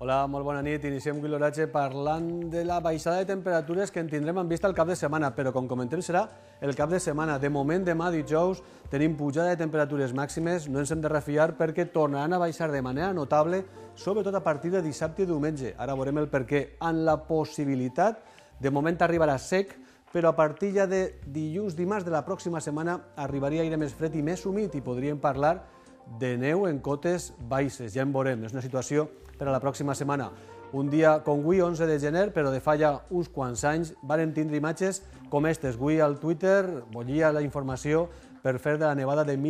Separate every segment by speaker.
Speaker 1: Hola, molt bona nit. Iniciem avui l'oratge parlant de la baixada de temperatures que en tindrem en vista el cap de setmana, però com comentem serà el cap de setmana. De moment, demà dijous, tenim pujada de temperatures màximes, no ens hem de refiar perquè tornaran a baixar de manera notable, sobretot a partir de dissabte i diumenge. Ara veurem el perquè. En la possibilitat, de moment arribarà sec, però a partir ja de dilluns, dimarts de la pròxima setmana arribaria aire més fred i més humit i podríem parlar de neu en cotes baixes. Ja en veurem, és una situació per a la pròxima setmana. Un dia com avui, 11 de gener, però de fa ja uns quants anys, varen tindre imatges com aquestes. Avui al Twitter volia la informació per fer de la nevada de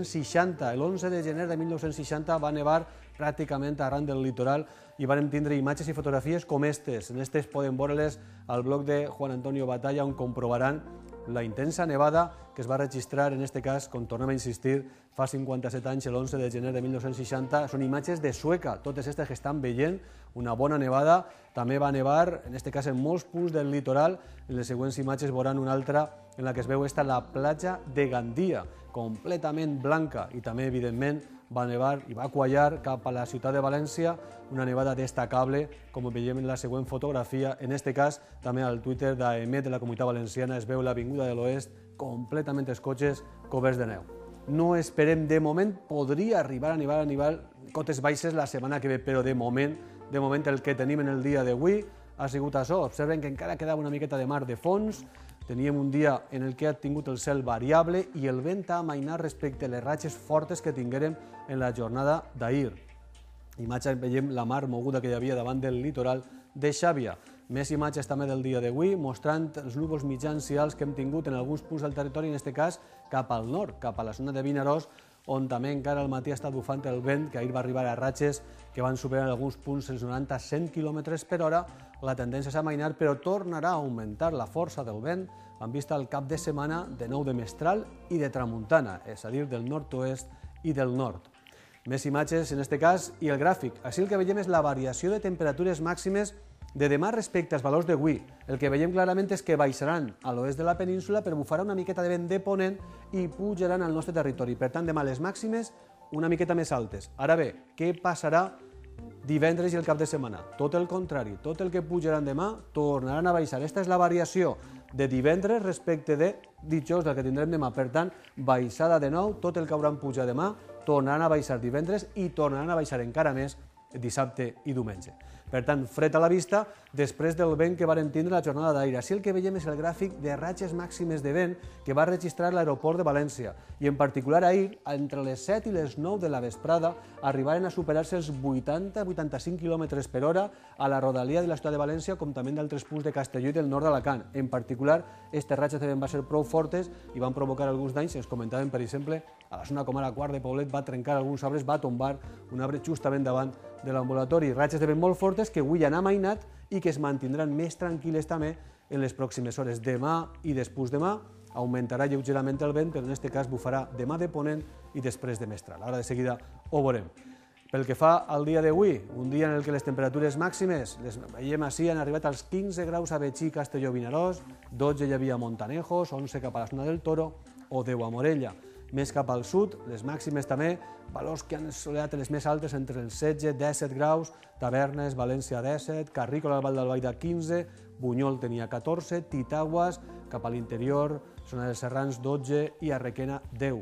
Speaker 1: 1960. L'11 de gener de 1960 va nevar pràcticament arran del litoral i varen tindre imatges i fotografies com aquestes. En aquestes poden veure-les al blog de Juan Antonio Batalla, on comprovaran la intensa nevada que es va registrar, en aquest cas, com tornem a insistir, fa 57 anys, l'11 de gener de 1960. Són imatges de Sueca, totes aquestes que estan veient, una bona nevada. També va nevar, en aquest cas, en molts punts del litoral. En les següents imatges veuran una altra en la que es veu la platja de Gandia, completament blanca, i també, evidentment, va nevar i va quallar cap a la ciutat de València, una nevada destacable, com veiem en la següent fotografia. En aquest cas, també al Twitter d'AEMET de la Comunitat Valenciana es veu l'Avinguda de l'Oest completament els cotxes coberts de neu. No esperem, de moment, podria arribar a nevar cotes baixes la setmana que ve, però de moment el que tenim en el dia d'avui ha sigut això. Observen que encara quedava una miqueta de mar de fons. Teníem un dia en el que ha tingut el cel variable i el vent ha amainat respecte a les ratxes fortes que tinguérem en la jornada d'ahir. Imatges, veiem la mar moguda que hi havia davant del litoral de Xàbia. Més imatges també del dia d'avui, mostrant els núvols mitjans i alts que hem tingut en alguns punts del territori, en aquest cas cap al nord, cap a la zona de Vinaròs, on també encara al matí ha estat bufant el vent, que ahir va arribar a ratxes que van superar en alguns punts els 90-100 km per hora. La tendència és a amainar, però tornarà a augmentar la força del vent en vista al cap de setmana de nou de mestral i de tramuntana, és a dir, del nord-oest i del nord. Més imatges en aquest cas i el gràfic. Així el que veiem és la variació de temperatures màximes de demà respecte als valors d'avui. El que veiem clarament és que baixaran a l'oest de la península, però bufarà una miqueta de vent de ponent i pujaran al nostre territori. Per tant, demà les màximes una miqueta més altes. Ara bé, què passarà divendres i el cap de setmana? Tot el contrari, tot el que pujaran demà tornaran a baixar. Aquesta és la variació de divendres respecte de dijous, del que tindrem demà. Per tant, baixada de nou, tot el que hauran pujat demà tornaran a baixar divendres i tornaran a baixar encara més dissabte i diumenge. Per tant, fred a la vista després del vent que varen tindre la jornada d'ahir. Així el que veiem és el gràfic de ratxes màximes de vent que va registrar l'aeroport de València. I en particular ahir, entre les 7 i les 9 de la vesprada, arribaren a superar-se els 80-85 km per hora a la rodalia de la ciutat de València, com també d'altres punts de Castelló i del nord d'Alacant. En particular, aquestes ratxes de vent van ser prou fortes i van provocar alguns danys. Ens comentaven, per exemple, a la zona com ara Quart de Poblet va trencar alguns arbres, va tombar un arbre justament davant de l'ambulatori. Ratxes de vent molt fortes que avui han amainat i que es mantindran més tranquil·les també en les pròximes hores. Demà i després demà augmentarà lleugerament el vent, però en aquest cas bufarà demà de ponent i després de mestral. Ara de seguida ho veurem. Pel que fa al dia d'avui, un dia en el que les temperatures màximes, les veiem així, han arribat als 15 graus a Betxí, Castelló, Vinaròs, 12 hi havia a Montanejos, 11 cap a la zona del Toro o 10 a Morella. Més cap al sud, les màximes també, valors que han assolit les més altes entre els 16-17 graus, Tavernes, València 17, Carrícola al Val d'Albaida 15, Bunyol tenia 14, Titaguas, cap a l'interior, zona dels Serrans 12 i a Requena 10.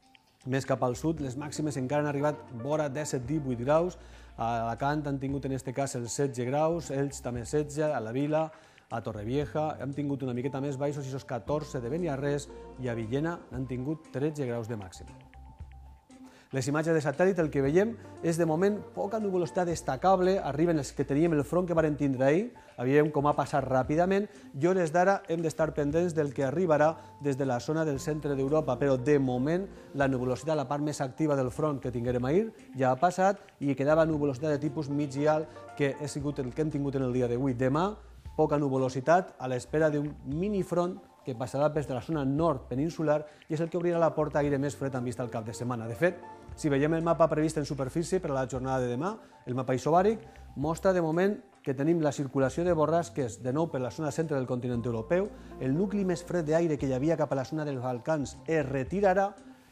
Speaker 1: Més cap al sud, les màximes encara han arribat vora 17-18 graus, a Alacant han tingut en aquest cas els 16 graus, Elx també 16, a la Vila, a Torrevieja hem tingut una miqueta més baixos, i 14 de Beniarrés, i a Villena han tingut 13 graus de màxim. Les imatges de satèl·lit, el que veiem és de moment poca nuvolositat destacable, arriben els que teníem el front que varen tindre ahir, veiem com ha passat ràpidament, i hores d'ara hem d'estar pendents del que arribarà des de la zona del centre d'Europa, però de moment la nuvolositat, la part més activa del front que tinguérem ahir, ja ha passat i quedava nuvolositat de tipus mig i alt, que ha sigut el que hem tingut en el dia d'avui. Demà, poca nuvolositat a l'espera d'un minifront que passarà des de la zona nord peninsular i és el que obrirà la porta a aire més fred en vista al cap de setmana. De fet, si veiem el mapa previst en superfície per a la jornada de demà, el mapa isobàric, mostra de moment que tenim la circulació de borrasques de nou per la zona centre del continent europeu, el nucli més fred d'aire que hi havia cap a la zona dels Balcans es retirarà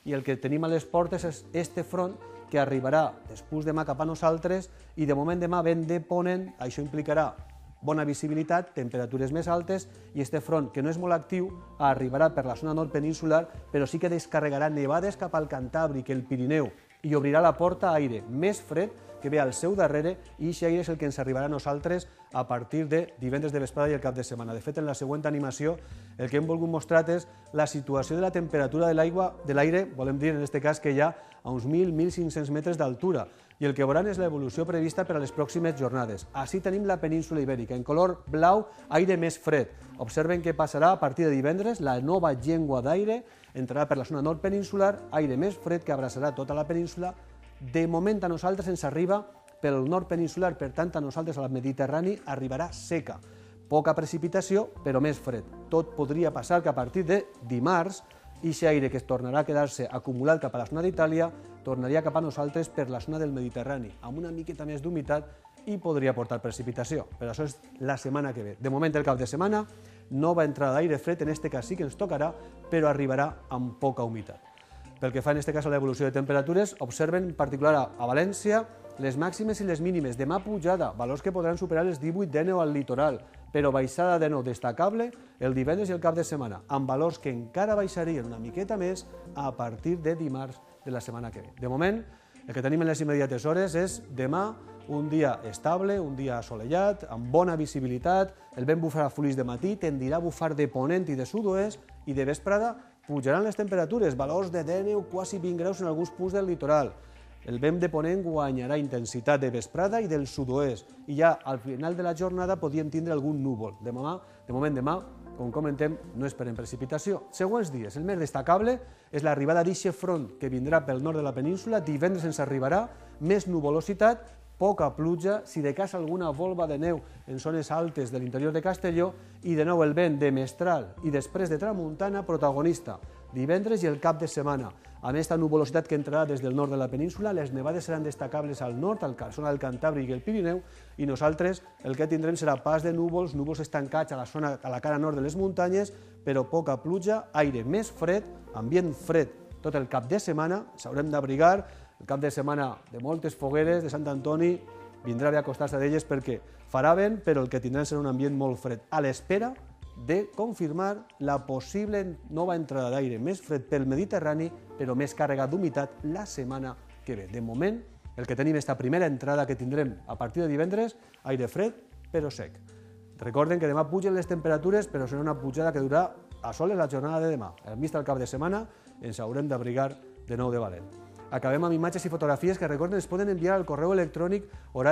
Speaker 1: i el que tenim a les portes és este front que arribarà després demà cap a nosaltres i de moment demà vent de ponent, això implicarà bona visibilitat, temperatures més altes i este front, que no és molt actiu, arribarà per la zona nord peninsular, però sí que descarregarà nevades cap al Cantàbric, el Pirineu, i obrirà la porta a aire més fred que ve al seu darrere i aquest aire és el que ens arribarà a nosaltres a partir de divendres de vesprada i el cap de setmana. De fet, en la següent animació el que hem volgut mostrar és la situació de la temperatura de l'aire, volem dir en aquest cas que hi ha a uns 1.000-1.500 metres d'altura, i el que veuran és l'evolució prevista per a les pròximes jornades. Així tenim la península ibèrica, en color blau, aire més fred. Observen què passarà a partir de divendres, la nova llengua d'aire entrarà per la zona nord peninsular, aire més fred que abraçarà tota la península. De moment a nosaltres ens arriba pel nord peninsular, per tant a nosaltres al Mediterrani arribarà seca. Poca precipitació, però més fred. Tot podria passar que a partir de dimarts aquest aire que es tornarà a quedar-se acumulat cap a la zona d'Itàlia tornaria cap a nosaltres per la zona del Mediterrani, amb una miqueta més d'humitat i podria portar precipitació. Però això és la setmana que ve. De moment, el cap de setmana, nova entrada d'aire fred, en aquest cas sí que ens tocarà, però arribarà amb poca humitat. Pel que fa en aquest cas a l'evolució de temperatures, observen en particular a València les màximes i les mínimes. Demà pujada, valors que podran superar els 18 de neu al litoral, però baixada de neu destacable el divendres i el cap de setmana, amb valors que encara baixarien una miqueta més a partir de dimarts de la setmana que ve. De moment, el que tenim en les immediates hores és demà un dia estable, un dia assolellat, amb bona visibilitat, el vent bufarà fluix de matí, tendirà a bufar de ponent i de sud-oest, i de vesprada pujaran les temperatures, valors de 10 neu, quasi 20 graus en alguns punts del litoral. El vent de ponent guanyarà intensitat de vesprada i del sud-oest, i ja al final de la jornada podríem tindre algun núvol. De moment demà, com comentem, no esperem precipitació. Següents dies, el més destacable és l'arribada d'eixe front que vindrà pel nord de la península, divendres ens arribarà més nuvolositat, poca pluja, si de cas alguna volva de neu en zones altes de l'interior de Castelló, i de nou el vent de mestral i després de tramuntana protagonista, divendres i el cap de setmana. Amb aquesta nuvolositat que entrarà des del nord de la península, les nevades seran destacables al nord, a la zona del Cantàbric i el Pirineu, i nosaltres el que tindrem serà pas de núvols estancats a la cara nord de les muntanyes, però poca pluja, aire més fred, ambient fred tot el cap de setmana, s'haurem d'abrigar. El cap de setmana de moltes fogueres de Sant Antoni, vindrà bé acostar-se d'elles perquè farà vent, però el que tindran serà un ambient molt fred, a l'espera de confirmar la possible nova entrada d'aire més fred pel Mediterrani, però més càrrega d'humitat la setmana que ve. De moment, el que tenim és la primera entrada que tindrem a partir de divendres, aire fred però sec. Recorden que demà pugen les temperatures, però serà una pujada que durarà a soles la jornada de demà. Al mig del cap de setmana ens haurem d'abrigar de nou de valent. Acabem amb imatges i fotografies que, recorden, es poden enviar al correu electrònic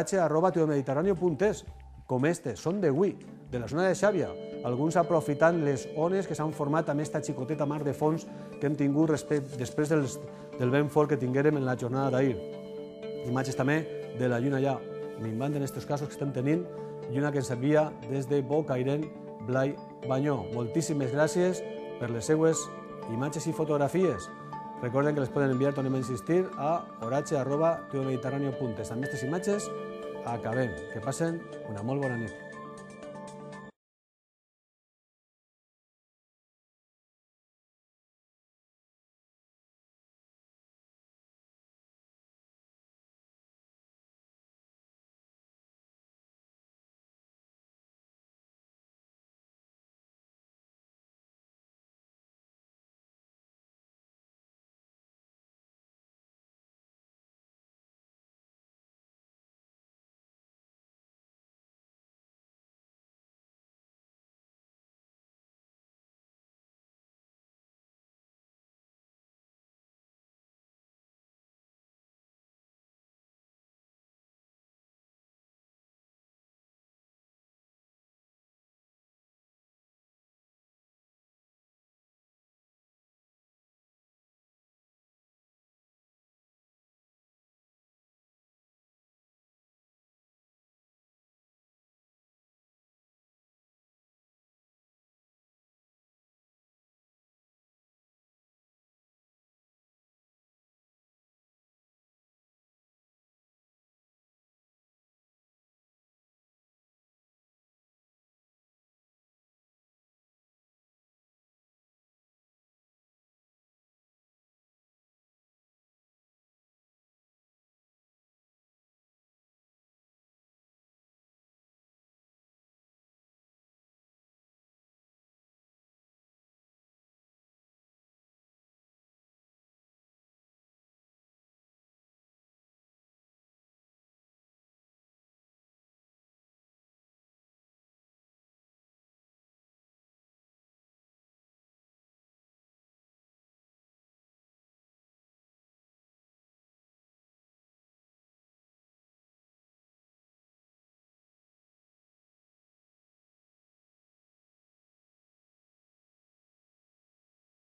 Speaker 1: oratge@tuemediterraneo.es, com este, són d'avui, de la zona de Xàbia, alguns aprofitant les ones que s'han format amb aquesta xicoteta mar de fons que hem tingut després del vent fort que tinguérem en la jornada d'ahir. Imatges també de la lluna ja minvant en aquests casos que estem tenint, lluna que ens envia des de Bocairent, Blai Banyó. Moltíssimes gràcies per les seues imatges i fotografies. Recorden que les poden enviar, tornem a insistir, a oratge@tuemediterraneo.es. Amb aquestes imatges acabem. Que passen una molt bona nit.